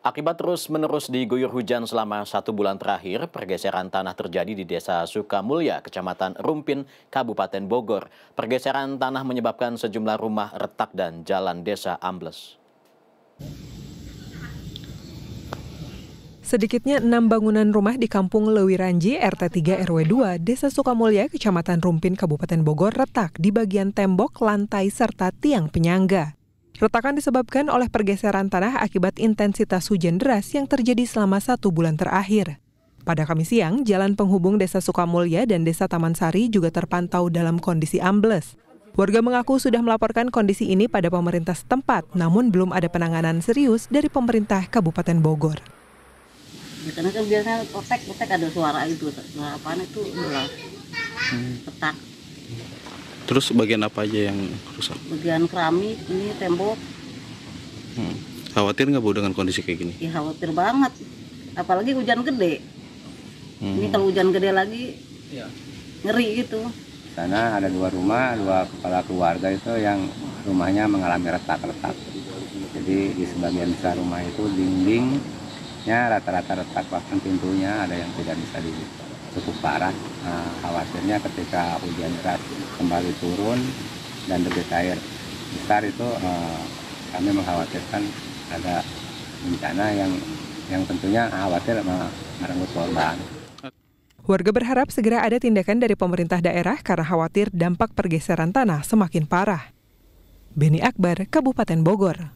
Akibat terus-menerus diguyur hujan selama 1 bulan terakhir, pergeseran tanah terjadi di Desa Sukamulya, Kecamatan Rumpin, Kabupaten Bogor. Pergeseran tanah menyebabkan sejumlah rumah retak dan jalan desa ambles. Sedikitnya 6 bangunan rumah di Kampung Lewiranji, RT 3 RW 2, Desa Sukamulya, Kecamatan Rumpin, Kabupaten Bogor retak di bagian tembok, lantai, serta tiang penyangga. Retakan disebabkan oleh pergeseran tanah akibat intensitas hujan deras yang terjadi selama 1 bulan terakhir. Pada Kamis siang, jalan penghubung Desa Sukamulya dan Desa Taman Sari juga terpantau dalam kondisi ambles. Warga mengaku sudah melaporkan kondisi ini pada pemerintah setempat, namun belum ada penanganan serius dari pemerintah Kabupaten Bogor. Karena kan biasanya potek ada suara itu, suara apaan itu udah petak. Terus bagian apa aja yang rusak? Bagian keramik, ini tembok. Khawatir nggak Bu dengan kondisi kayak gini? Ya khawatir banget, apalagi hujan gede. Ini kalau hujan gede lagi, ngeri gitu. Sana ada 2 rumah, 2 kepala keluarga itu yang rumahnya mengalami retak-retak. Jadi di sebagian besar rumah itu dindingnya rata-rata retak, bahkan pintunya ada yang tidak bisa cukup parah. Khawatirnya ketika hujan deras kembali turun dan debit air besar itu kami mengkhawatirkan ada bencana yang tentunya khawatir merenggut korban. Warga berharap segera ada tindakan dari pemerintah daerah karena khawatir dampak pergeseran tanah semakin parah. Beni Akbar, Kabupaten Bogor.